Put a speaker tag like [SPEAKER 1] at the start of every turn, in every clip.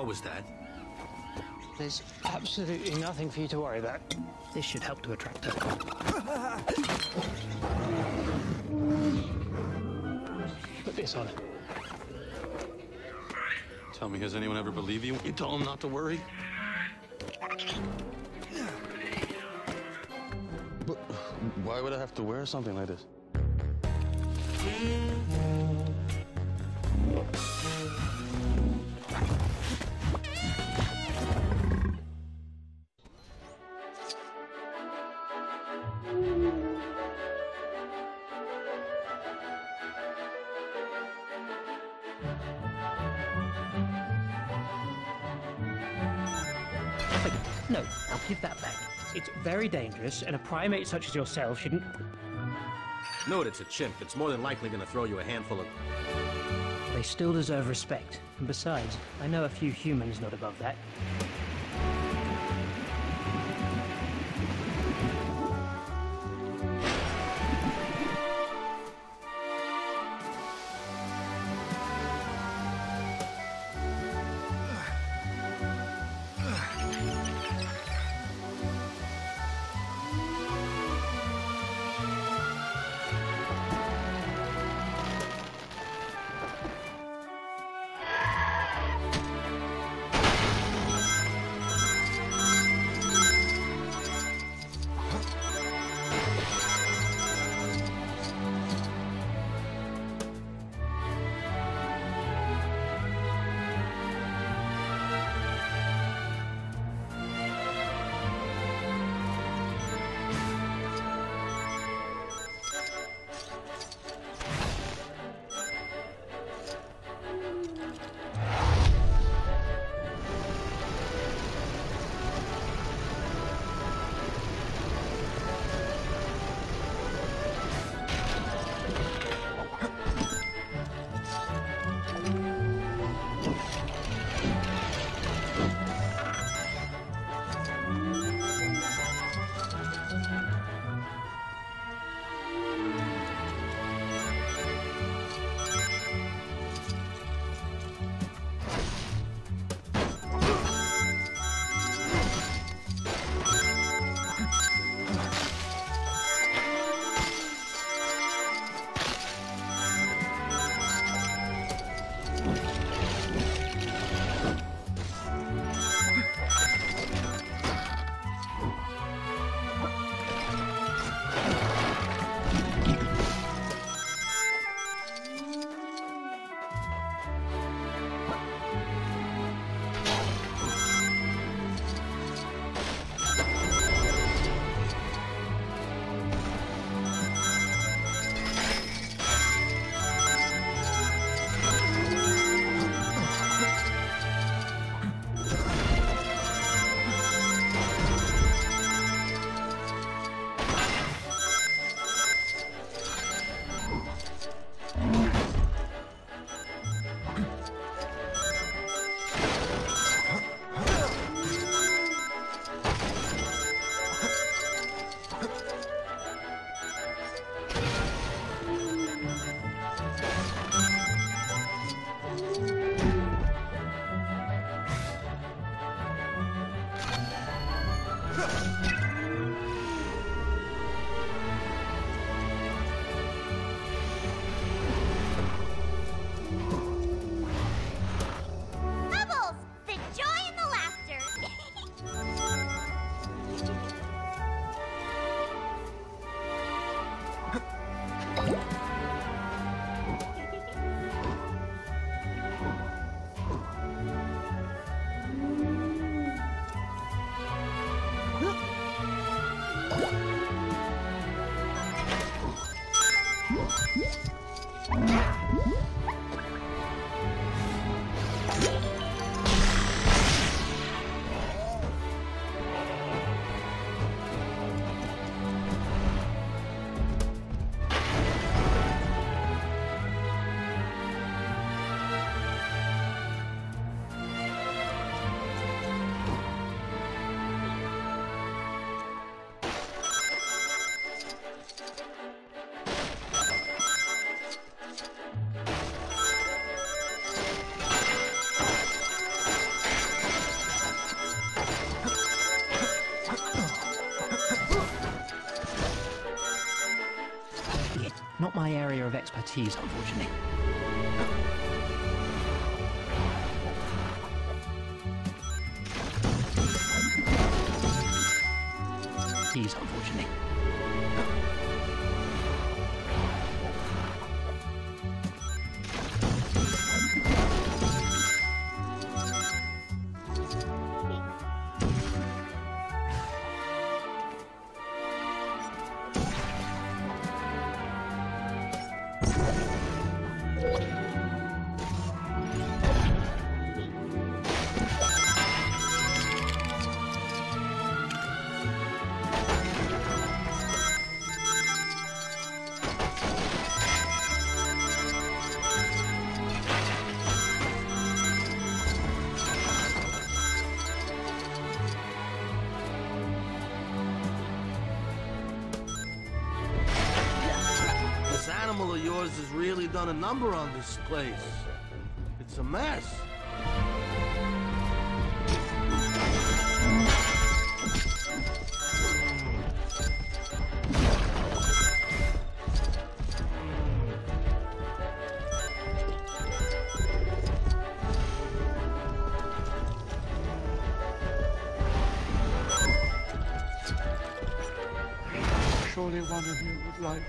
[SPEAKER 1] was that?
[SPEAKER 2] There's absolutely nothing for you to worry about. This should help to attract her. Put this on.
[SPEAKER 1] Tell me, has anyone ever believed you when you told them not to worry? But why would I have to wear something like this?
[SPEAKER 2] No, I'll give that back. It's very dangerous, and a primate such as yourself shouldn't...
[SPEAKER 3] Note it's a chimp. It's more than likely going to throw you a handful of...
[SPEAKER 2] They still deserve respect. And besides, I know a few humans not above that. my area of expertise, unfortunately. Unfortunately.
[SPEAKER 4] This animal of yours has really done a number on this place. It's a mess.
[SPEAKER 5] Surely one of you would like...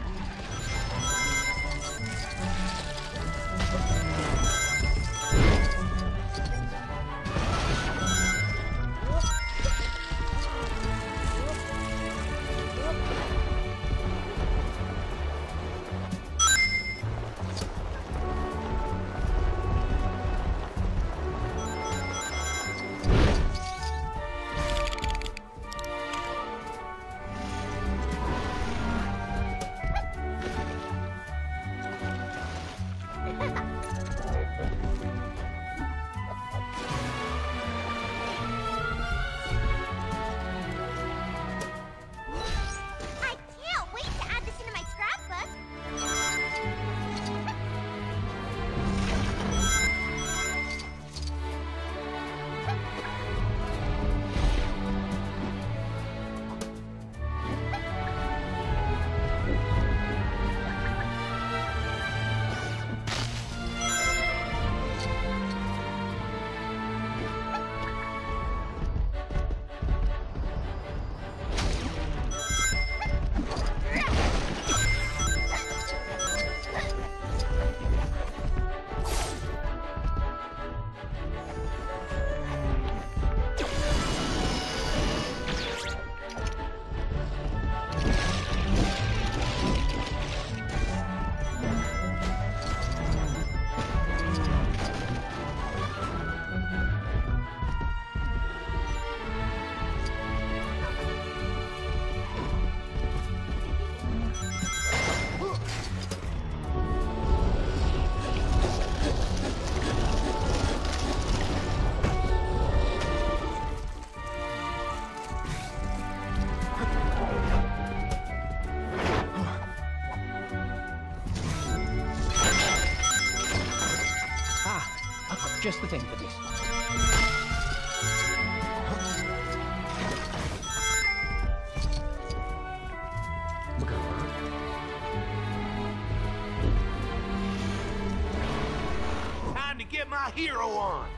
[SPEAKER 2] Just the thing for this.
[SPEAKER 4] Time to get my hero on.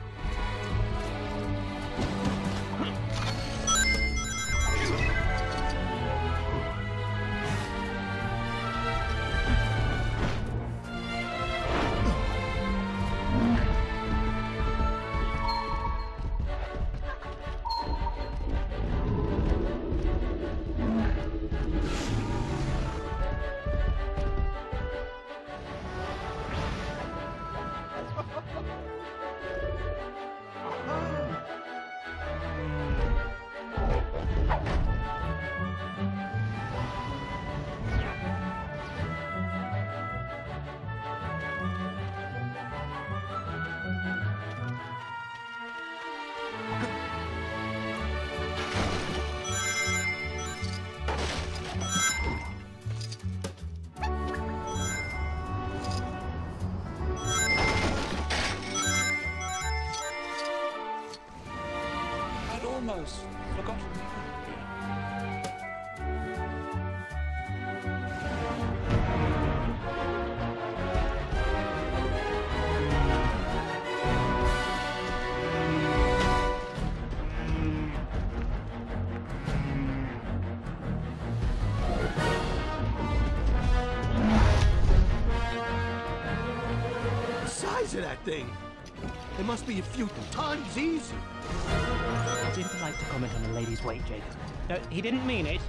[SPEAKER 5] I'd almost forgotten.
[SPEAKER 4] that thing. It must be a few times easier.
[SPEAKER 2] Jim liked to comment on a lady's weight, Jacob. No, he didn't mean it.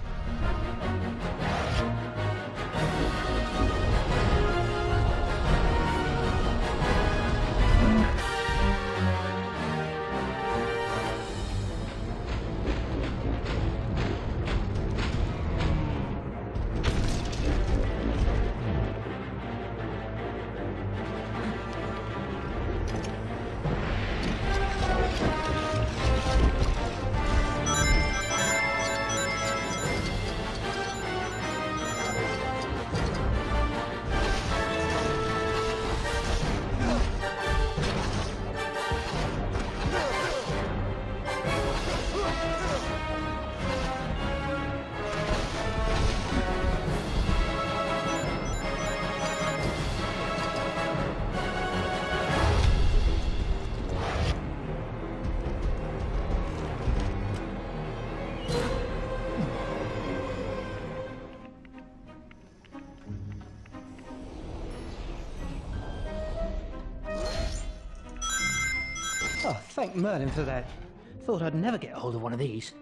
[SPEAKER 2] Oh, thank Merlin for that. Thought I'd never get hold of one of these.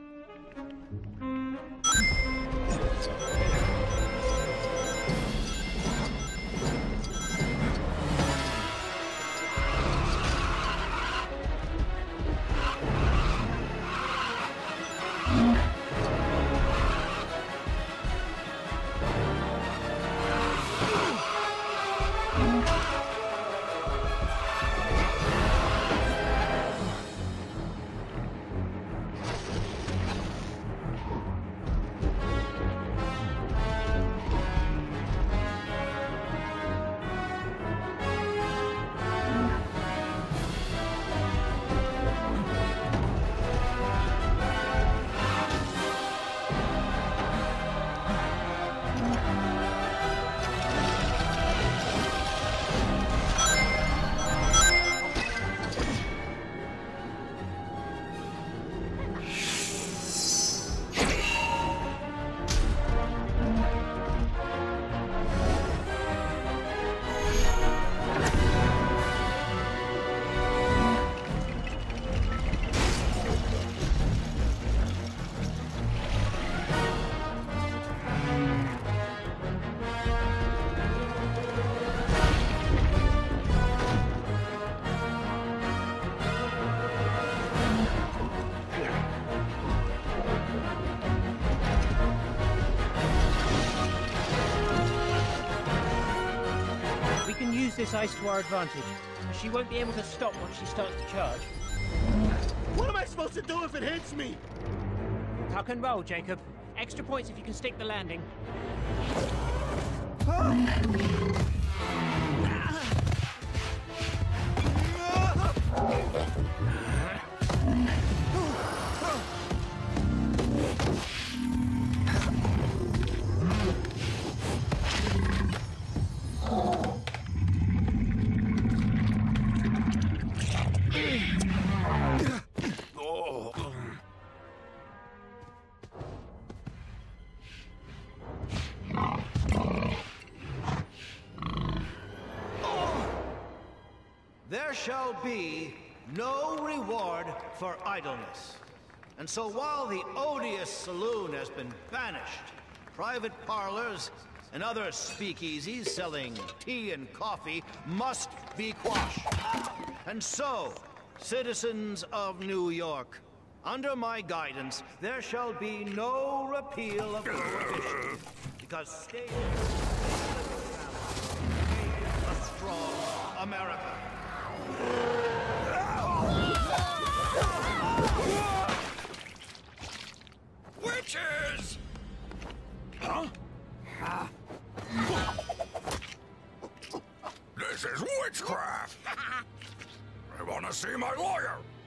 [SPEAKER 2] This ice to our advantage. She won't be able to stop once she starts to charge.
[SPEAKER 4] What am I supposed to do if it hits me?
[SPEAKER 2] Tuck and roll, Jacob. Extra points if you can stick the landing.
[SPEAKER 6] There shall be no reward for idleness. And so while the odious saloon has been banished, private parlors and other speakeasies selling tea and coffee must be quashed. And so, citizens of New York, under my guidance, there shall be no repeal of prohibition, because state a strong America.
[SPEAKER 5] Witches! Huh? This is witchcraft! I want to see my lawyer!